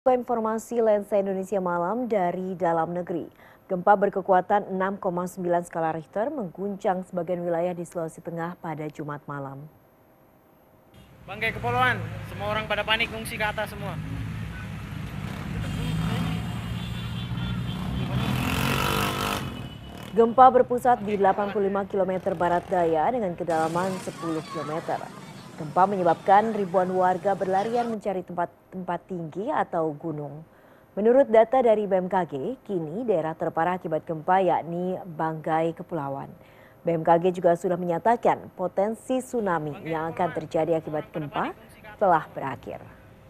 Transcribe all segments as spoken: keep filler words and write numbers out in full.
Informasi Lensa Indonesia Malam dari dalam negeri. Gempa berkekuatan enam koma sembilan skala Richter mengguncang sebagian wilayah di Sulawesi Tengah pada Jumat malam. Bangkai Kepulauan, semua orang pada panik ngungsi ke atas semua. Gempa berpusat di delapan puluh lima kilometer barat daya dengan kedalaman sepuluh kilometer. Gempa menyebabkan ribuan warga berlarian mencari tempat-tempat tinggi atau gunung. Menurut data dari B M K G, kini daerah terparah akibat gempa yakni Banggai Kepulauan. B M K G juga sudah menyatakan potensi tsunami yang akan terjadi akibat gempa telah berakhir.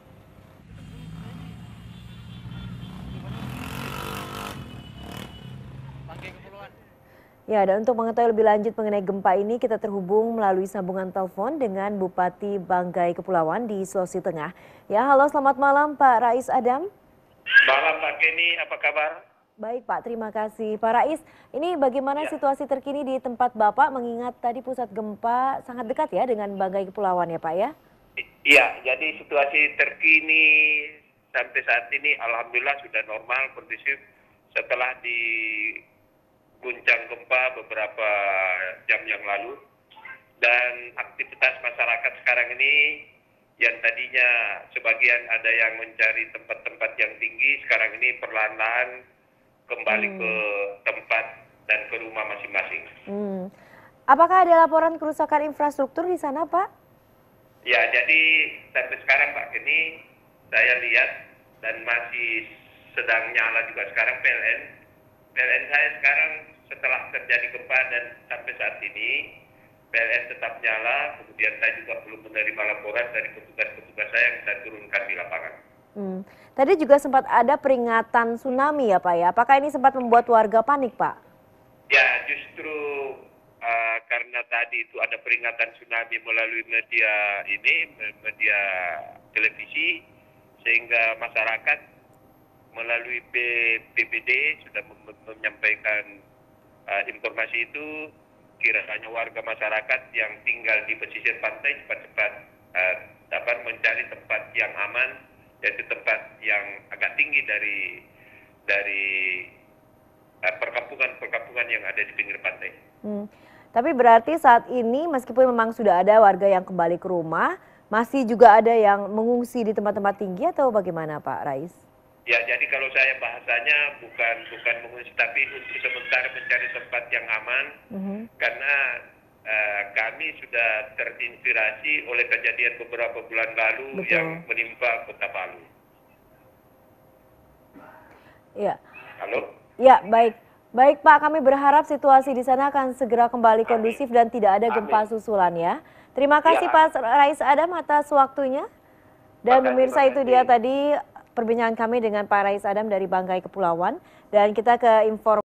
Ya, dan untuk mengetahui lebih lanjut mengenai gempa ini, kita terhubung melalui sambungan telepon dengan Bupati Banggai Kepulauan di Sulawesi Tengah. Ya, halo, selamat malam Pak Rais Adam. Malam Pak Kenny, apa kabar? Baik Pak, terima kasih. Pak Rais, ini bagaimana Ya. situasi terkini di tempat Bapak mengingat tadi pusat gempa sangat dekat ya dengan Banggai Kepulauan ya Pak ya? Iya, jadi situasi terkini sampai saat ini alhamdulillah sudah normal, kondusif setelah di guncang gempa beberapa jam yang lalu, dan aktivitas masyarakat sekarang ini yang tadinya sebagian ada yang mencari tempat-tempat yang tinggi, sekarang ini perlahan-lahan kembali hmm. ke tempat dan ke rumah masing-masing. Hmm. Apakah ada laporan kerusakan infrastruktur di sana Pak? Ya, jadi sampai sekarang Pak Kenny saya lihat dan masih sedang nyala juga sekarang P L N. P L N saya sekarang setelah terjadi gempa dan sampai saat ini P L N tetap nyala, kemudian saya juga belum menerima laporan dari petugas-petugas saya yang saya turunkan di lapangan. Hmm. Tadi juga sempat ada peringatan tsunami ya Pak ya, apakah ini sempat membuat warga panik Pak? Ya, justru uh, karena tadi itu ada peringatan tsunami melalui media ini, media televisi, sehingga masyarakat melalui B P B D sudah menyampaikan uh, informasi itu, kiranya warga masyarakat yang tinggal di pesisir pantai cepat-cepat uh, dapat mencari tempat yang aman, yaitu tempat yang agak tinggi dari dari uh, perkampungan-perkampungan yang ada di pinggir pantai. Hmm. Tapi berarti saat ini meskipun memang sudah ada warga yang kembali ke rumah, masih juga ada yang mengungsi di tempat-tempat tinggi atau bagaimana Pak Rais? Ya, jadi kalau saya bahasanya bukan bukan mengungsi, tapi untuk sementara mencari tempat yang aman, mm-hmm. karena uh, kami sudah terinspirasi oleh kejadian beberapa bulan lalu. Betul. Yang menimpa Kota Palu. Ya. Halo? Ya, baik. Baik Pak, kami berharap situasi di sana akan segera kembali kondusif Amin. Dan tidak ada gempa Amin. Susulan ya. Terima kasih ya. Pak Rais Adam atas waktunya. Dan pemirsa itu dia tadi perbincangan kami dengan Pak Rais Adam dari Banggai Kepulauan, dan kita ke informasi